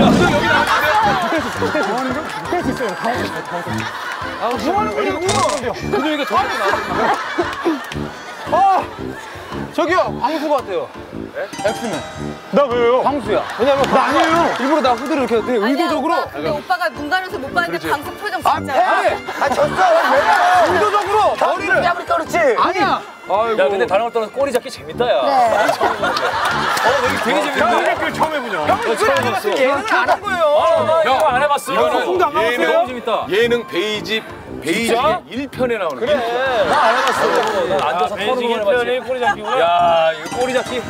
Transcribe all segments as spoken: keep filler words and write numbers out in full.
여기 나왔는데. 뭐 하는 거? 뺄수 있어요. 다 하세요. 다 하세요. 아, 뭐 하는 거냐고. 근육이 더 나왔어. 아, 저기요, 광수 같아요. 네? 엑스맨. 나 왜요? 광수야. 왜냐면 나 아니에요. 일부러 나 후드를 이렇게 되게 의도적으로. 오빠, 근데 오빠가 눈 가려서 못 봤는데 방송 표정 진짜. 아니, 아 졌어. 왜? 의도적으로 머리를. 야부리 떨었지. 아니야. 아이고. 야, 근데 다른 걸 떠나서 꼬리 잡기 재밌다, 야. 네. 처음 해보는데. 어, 여기 되게 재밌는데? 그 처음 해보냐? 형, 이걸 안 해봤으면 예능을 안 한 거예요. 아, 나 이거 안 해봤어. 홍도 안 예능 가봤어요? 너무 재밌다. 예능 베이지, 베이지 일 편에 나오는 그래. 나 안 해봤어. 난 앉아서 터는 거 해봤지. 꼬리 잡기구나. 야, 이거 꼬리 잡기.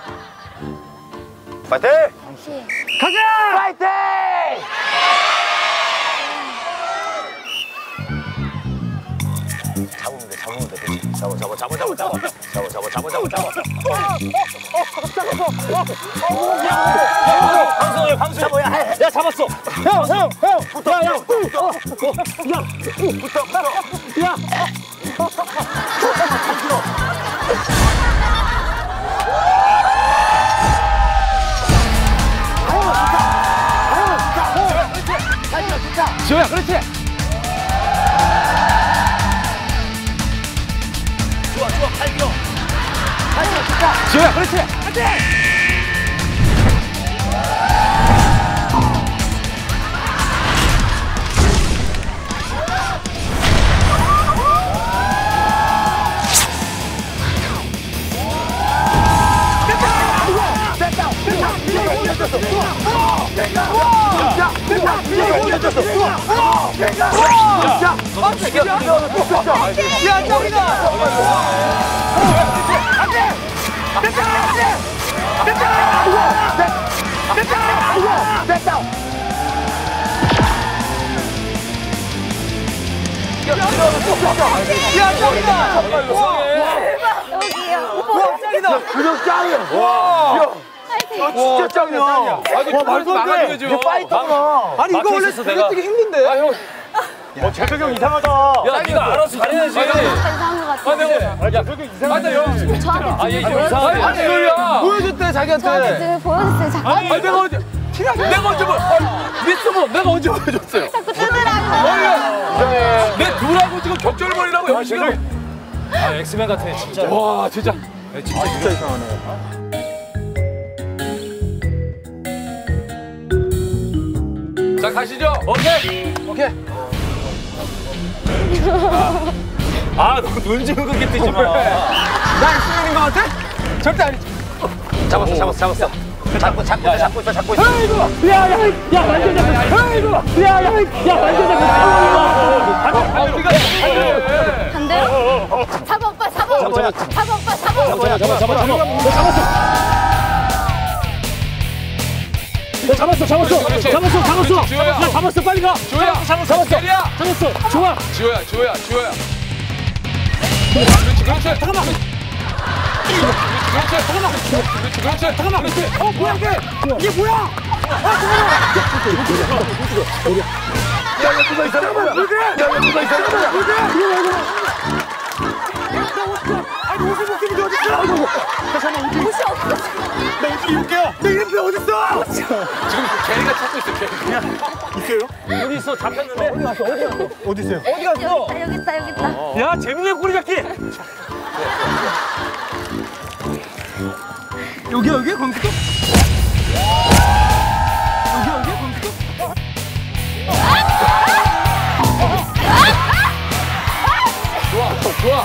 파이팅! 가자! 파이팅! 잡으면 돼, 잡으면 돼, 그치? 잡아, 잡아, 잡아, 잡아, 잡아, 잡아, 잡아, 잡아, 잡아, 잡아. 방송이야, 방송. 잡아, 야, 야, 잡았어. 형, 형, 형! 붙어, 야, 붙어, 야, 붙어, 붙어. 야! 지호야, 그렇지. 좋아, 좋아, 팔 킬로그램. 지호야, 그렇지. 야, 짱이다. 야, 짱이다. 여기요. 오빠 짱이다. 그냥 짱이야. 와. 아, 진짜 짱이야. 와, 말도 안 돼. 이거 파이터구나. 아니, 이거 원래 있었어, 내가. 되게 힘든데. 아, 형. 어, 재석이 형 이상하다. 야, 네가 알아서 잘해야지. 이상한 것 같아. 아, 내가. 야, 재석이 형 이상하다. 아니, 형. 저한테 아, 얘 지금 좀 이상하네. 아니, 소리야. 보여줬대, 자기한테. 저한테 지금 보여줬어요. 자꾸 아니, 내가 언제. 내가 언제 뭐. 미스모, 내가 언제 보여줬어요. 자꾸 뜨더라고. 내 둘하고 지금 격절벌이라고 형 지금. 아, 엑스맨 같아, 진짜. 와, 진짜. 야, 진짜 진짜 이상하네. 자, 가시죠. 오케이. 오케이. 아, 너 눈 좀 그렇게 뜨지 마. 나 엑스맨인 것 같아? 절대 아니지. 잡았어, 잡았어, 잡았어. 잡고, 잡고 있어, 잡고 있어, 잡고 있어. 야, 야, 야, 완전 잡혔어. 아이고. 야, 야, 야, 완전 잡혔어. 아, 우리가 반대로. 반대로? 잡아 오빠 잡아. 잡아 오빠 잡아. 잡아, 잡아, 잡아, 잡아. 너 잡았어. 너 잡았어, 잡았어. 그렇지. 잡았어, 잡았어. 지호야. 야, 잡았어, 빨리 가. 지호야, 잡았어, 잡았어. 캐리야. 잡았어. 좋아. 지호야, 지호야, 지호야. 그렇지, 그렇지. 잠깐만. 그렇지, 잠깐만. 그렇지, 그렇지. 잠깐만. 그렇지. 어, 뭐야 이게? 이게 뭐야? 아, 잠깐만. 야, 야, 누가 있어? 잠깐만. 왜 그래? 야, 야, 누가 있어? 잠깐만. 왜 그래? 이거 왜 그래? 나 옷 좀. 아니 옷을 벗기는 게 어딨어? 아이고. 잠깐만 옷이. 옷이 없어. 나 옷 좀 입을게요. 내 이름표 어딨어? 지금 걔가 찾고 있어, 걔. 있어요? 어디 있어? 잡혔는데? 어디 갔어? 어디 갔어? 어디 있어요? 어디 갔어? 여기 있다 여기 있다 여기 있다. 야, 재밌네, 꼬리 잡기. 여기 여기 검색어? 여기 여기 검색어? 좋아, 좋아.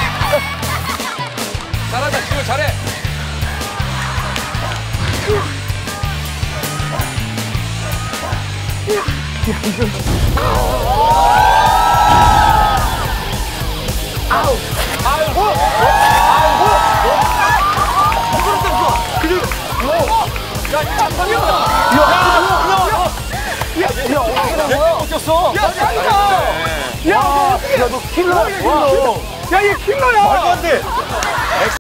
잘한다, 지호 잘해. 야, 너 킬러야, 킬러. 야, 얘 킬러야. 말도 안 돼.